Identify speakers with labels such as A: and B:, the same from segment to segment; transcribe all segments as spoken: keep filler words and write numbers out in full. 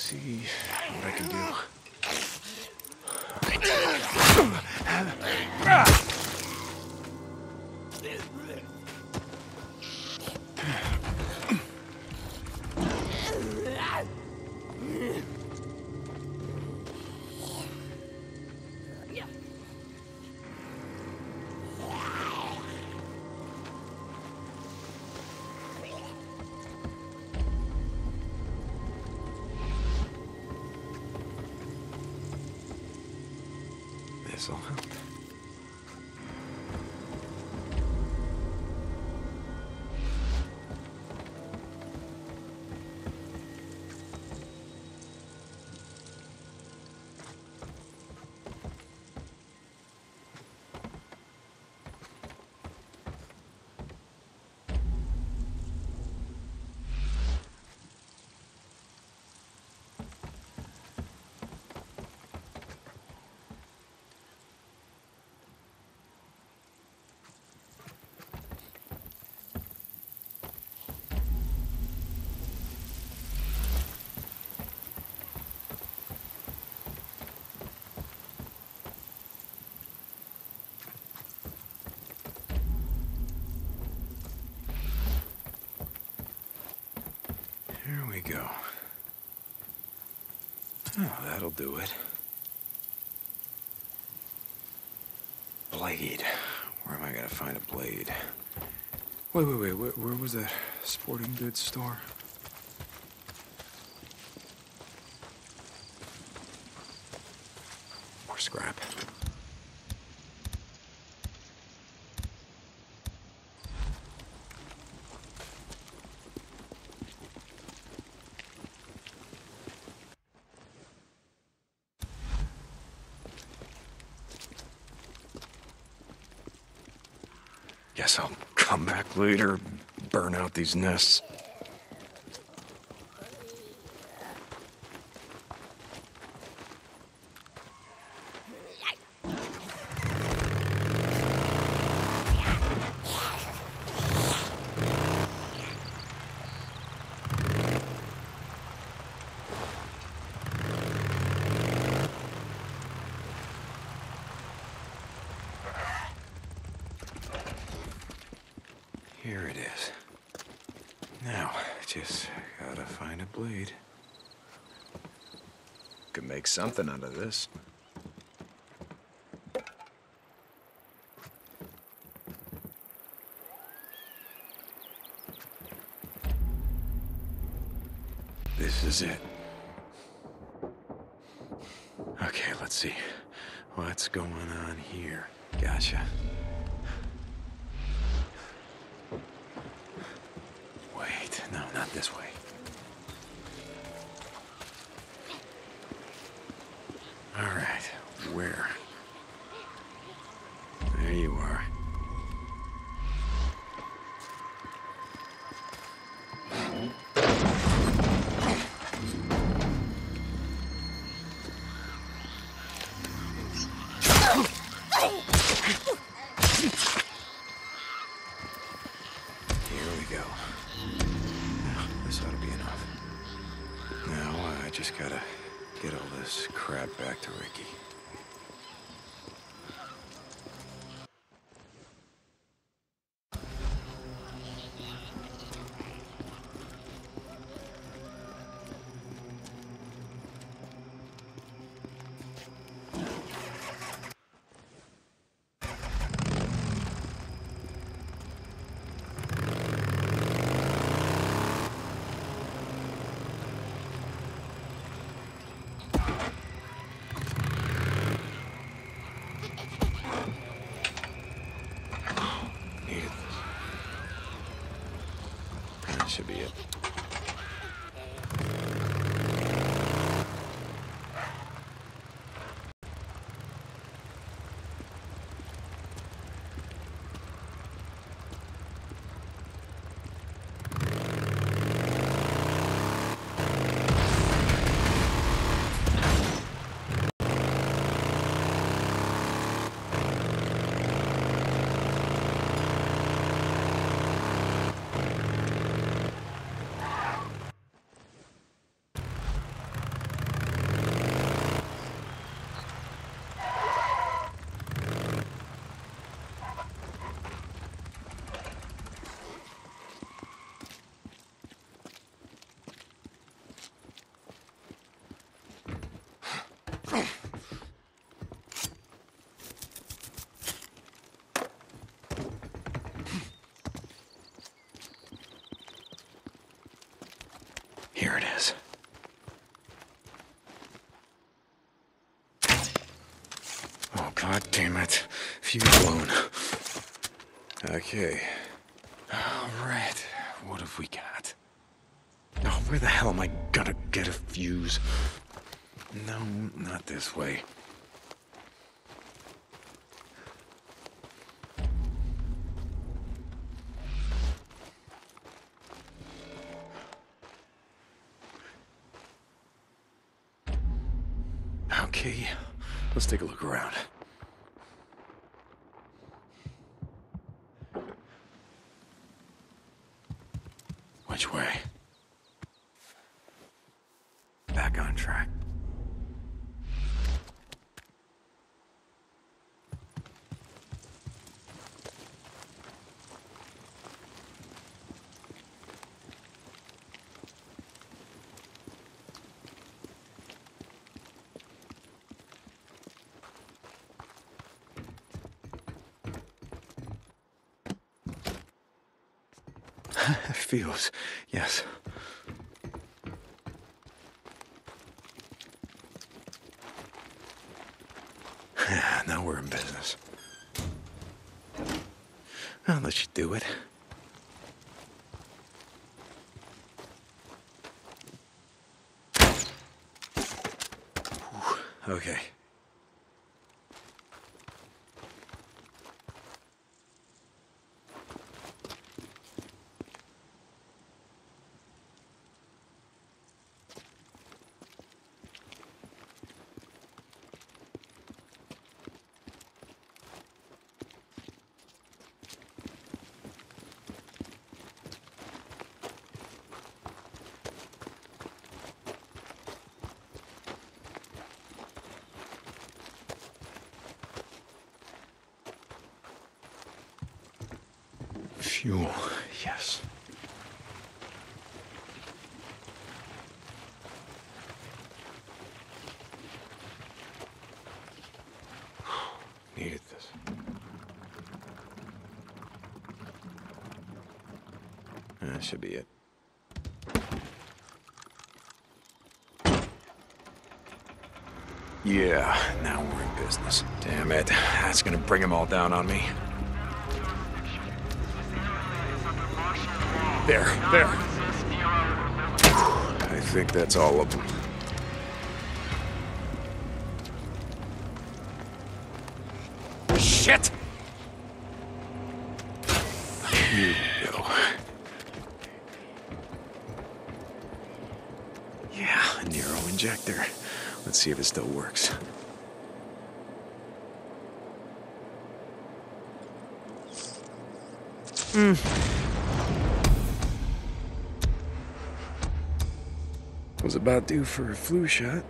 A: see what I can do. This'll help. Here we go. Oh, that'll do it. Blade. Where am I gonna find a blade? Wait, wait, wait. Where, where was that sporting goods store? More scrap. Guess I'll come back later, burn out these nests. Here it is. Now, just gotta find a blade. Could make something out of this. This is it. Okay, let's see. What's going on here? Gotcha. Wait, no, not this way. All right, where? There you are. Just gotta get all this crap back to Ricky. Should be it. Here it is. Oh, god damn it. Fuse blown. Okay. Alright. What have we got? Oh, where the hell am I gonna get a fuse? No, not this way. Okay, let's take a look around. Which way? Back on track. Feels, yes. Now we're in business. I'll let you do it. Whew. Okay. Fuel, yes. Needed this. That should be it. Yeah, now we're in business. Damn it, that's gonna bring them all down on me. There, there. I think that's all of them. Shit! Here we go. Yeah, a Nero injector. Let's see if it still works. Hmm. Was about due for a flu shot.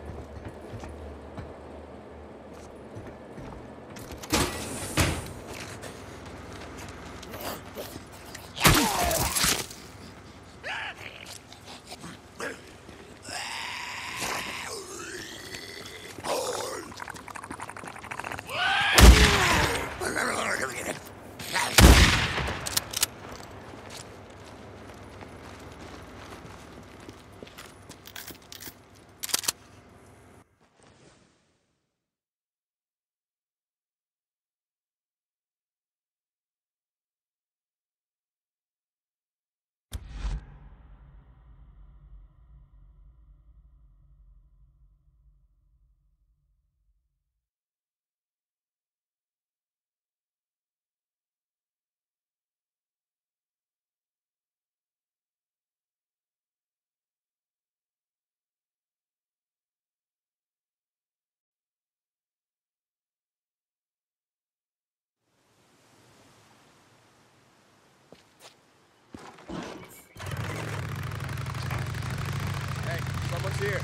B: Someone's here.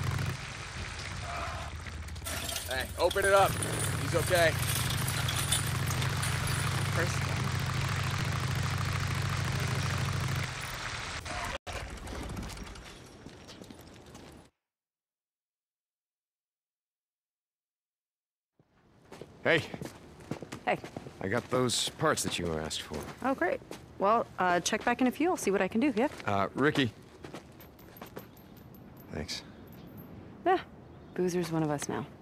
B: Hey, open it up. He's okay. First
A: Hey,
C: Hey.
A: I got those parts that you asked for.
C: Oh, great. Well, uh, check back in a few. I'll see what I can do, yeah?
A: Uh, Ricky.
C: Thanks.
D: Yeah, Boozer's one of us now.